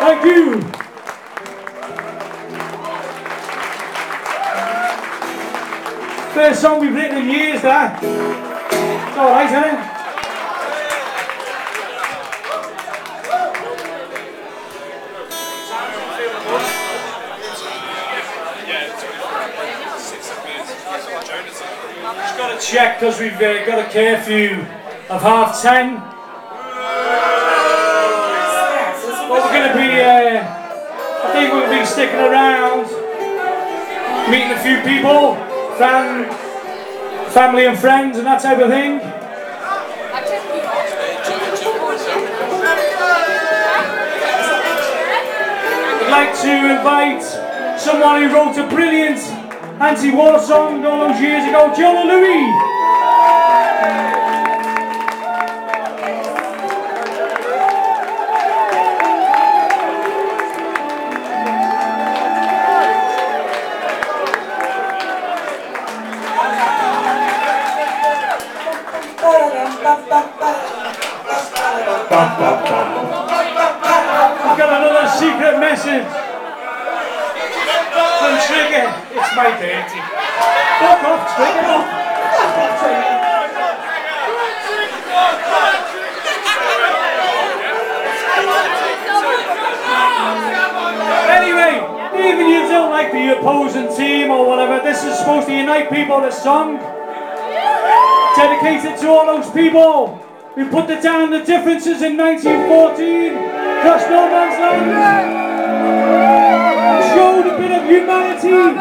Thank you. First song we've written in years, that. It's alright, isn't it? Just got to check because we've got a curfew of 10:30. But we're going to be, I think we'll be sticking around, meeting a few people, family and friends and that type of thing. I'd like to invite someone who wrote a brilliant anti-war song all those years ago, John Louis. I've got another secret message from Trigger. It's my dirty. Fuck off, Trigger. Anyway, even if you don't like the opposing team or whatever, this is supposed to unite people, this song. Dedicated to all those people who put down the differences in 1914, crushed no man's land, and showed a bit of humanity.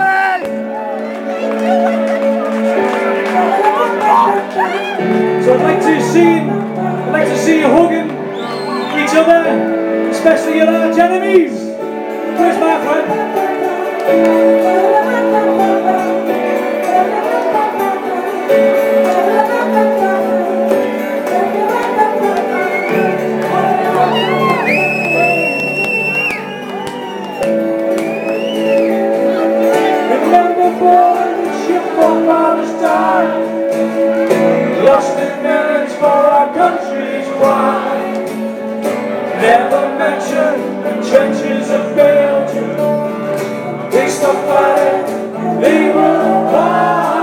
So I'd like to see you hugging each other, especially your arch enemies. Where's my friend? Lost in millions for our country's pride. Never mention the trenches of Belgium. They stopped fighting, they were wild.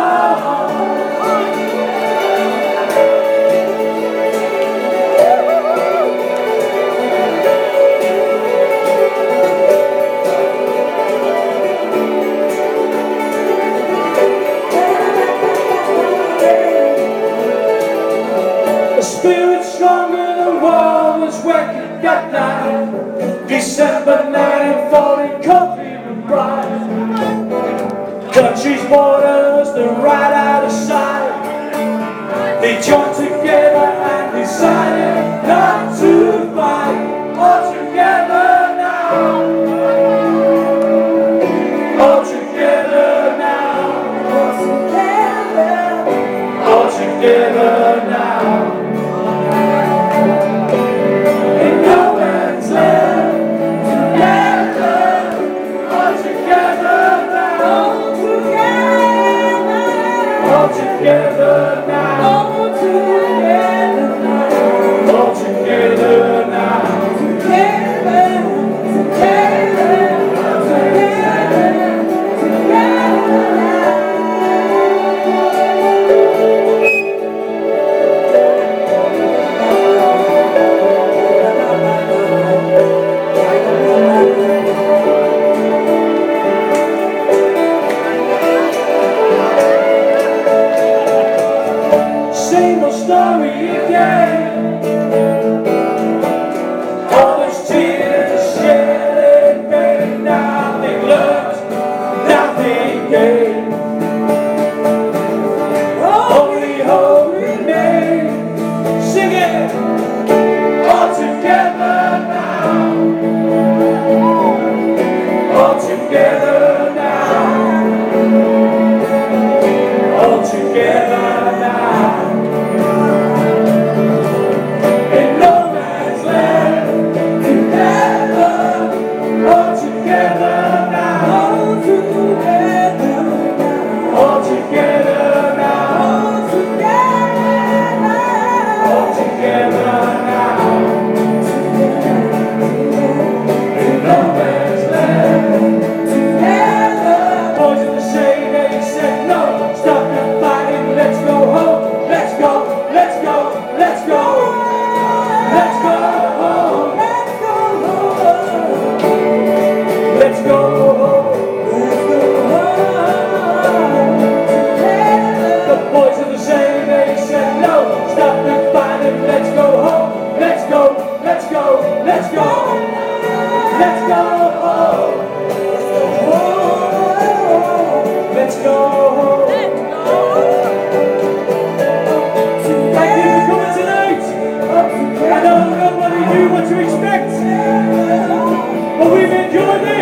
The spirit stronger than war was working that night. December 1940, coffee and bright. Country's borders, they're right out of sight. They joined together and decided not to fight. All together now. All together now. All together now. Together, all together now. let's go home. The boys are the same, they said no, stop the fighting, let's go home. Let's go, let's go, let's go. Let's go home. Let's go home. Thank you for coming tonight. I know nobody knew what to expect, but we've enjoyed it.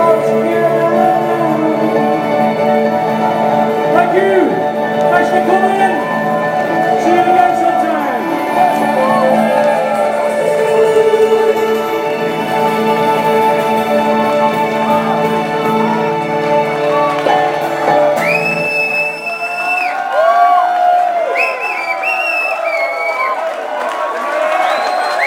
Thank you. Thanks for coming.